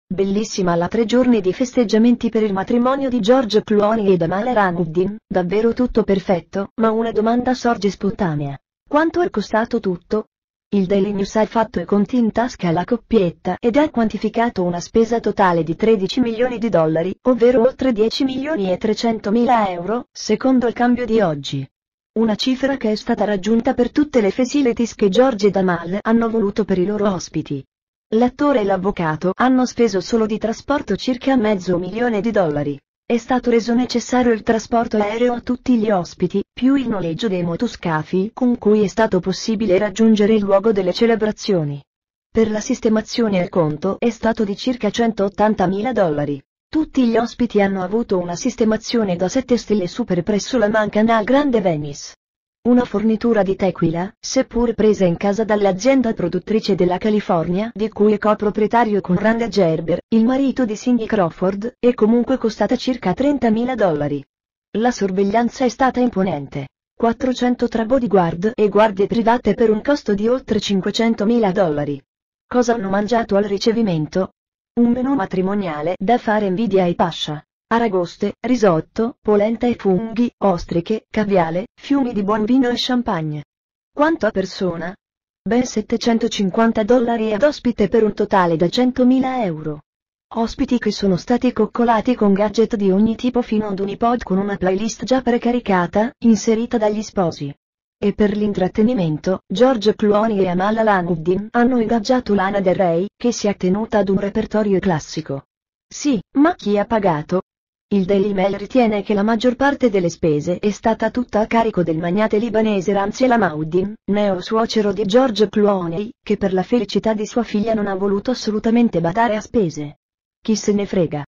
Bellissima la 3 giorni di festeggiamenti per il matrimonio di George Clooney ed Amal Ranudin, davvero tutto perfetto, ma una domanda sorge spontanea. Quanto è costato tutto? Il Daily News ha fatto i conti in tasca alla coppietta ed ha quantificato una spesa totale di 13 milioni di dollari, ovvero oltre 10 milioni e 300 mila euro, secondo il cambio di oggi. Una cifra che è stata raggiunta per tutte le facilities che George ed Amal hanno voluto per i loro ospiti. L'attore e l'avvocato hanno speso solo di trasporto circa $500,000. È stato reso necessario il trasporto aereo a tutti gli ospiti, più il noleggio dei motoscafi con cui è stato possibile raggiungere il luogo delle celebrazioni. Per la sistemazione il conto è stato di circa $180,000. Tutti gli ospiti hanno avuto una sistemazione da 7 stelle super presso la Mancanal Grande Venice. Una fornitura di tequila, seppur presa in casa dall'azienda produttrice della California di cui è coproprietario con Randa Gerber, il marito di Cindy Crawford, è comunque costata circa $30,000. La sorveglianza è stata imponente. 403 bodyguard e guardie private per un costo di oltre $500,000. Cosa hanno mangiato al ricevimento? Un menù matrimoniale da fare invidia ai Pasha. Aragoste, risotto, polenta e funghi, ostriche, caviale, fiumi di buon vino e champagne. Quanto a persona? Ben $750 ad ospite per un totale da 100.000 euro. Ospiti che sono stati coccolati con gadget di ogni tipo fino ad un iPod con una playlist già precaricata, inserita dagli sposi. E per l'intrattenimento, George Clooney e Amal Ranudin hanno ingaggiato Lana Del Rey, che si è tenuta ad un repertorio classico. Sì, ma chi ha pagato? Il Daily Mail ritiene che la maggior parte delle spese è stata tutta a carico del magnate libanese Ramzi El Amoudin, neo suocero di George Clooney, che per la felicità di sua figlia non ha voluto assolutamente badare a spese. Chi se ne frega.